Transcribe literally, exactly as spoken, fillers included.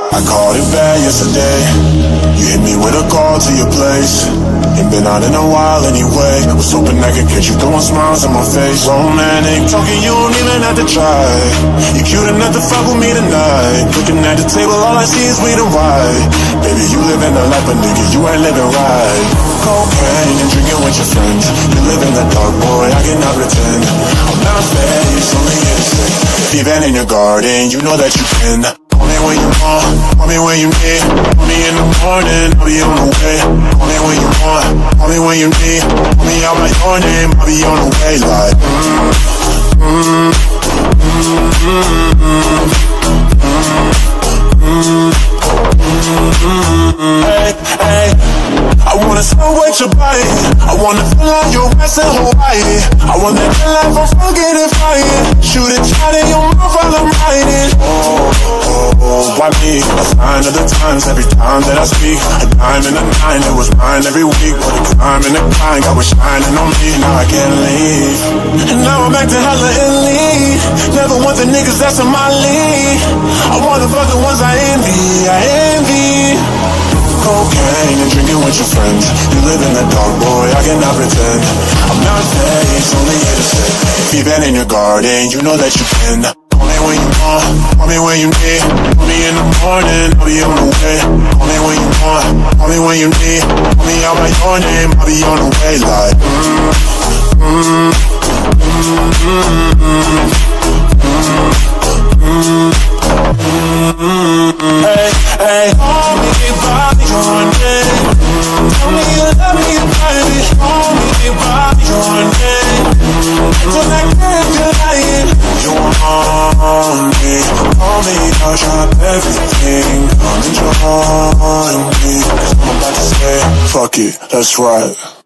I called it bad yesterday. You hit me with a call to your place. Ain't been out in a while anyway. Was hoping I could catch you throwing smiles on my face. Romantic talking, you don't even have to try. You cute enough to fuck with me tonight. Looking at the table, all I see is we the right. Baby, you living the life, but nigga, you ain't living right. Cocaine and drinking with your friends. You live in the dark, boy, I cannot pretend. I'm not faced, only innocent. If you've been in your garden, you know that you can. Call me when you want, call me when you need. Call me in the morning, I'll be on the way. Call me when you want, call me when you need. Call me out by your name, I'll be on the way. Like mm, mm, mm, mm, mm, mm, hey, hey. I wanna smoke with your body. I wanna feel like your ass in Hawaii. I wanna feel like I'm fucking and fighting. Shoot a shot in your mouth while I'm riding. Oh, oh, oh, why me? A sign of the times every time that I speak. A dime and a nine, it was mine every week. But a crime and a crime, God was shining on me. Now I can't leave. And now I'm back to hella elite. Never want the niggas that's in my league. I wanna fuck the ones I envy, I envy. Cocaine and drinking with your friends. You live in the dark, boy, I cannot pretend. I'm not faced, only innocent. If you've been in your garden, you know that you can. Call me when you want, call me when you need. Call me in the morning, I'll be on the way. Call me when you want, call me when you need. Call me out by your name, I'll be on the way. Like mm, mm, mm, mm, mm, mm, mm, hey, hey. Call me by your name. Tell me you love me, baby. Call me by your name. Till I can't deny it. You want me? Call me, I'll drop everything. Come and join me. 'Cause I'm about to say, fuck it, let's ride.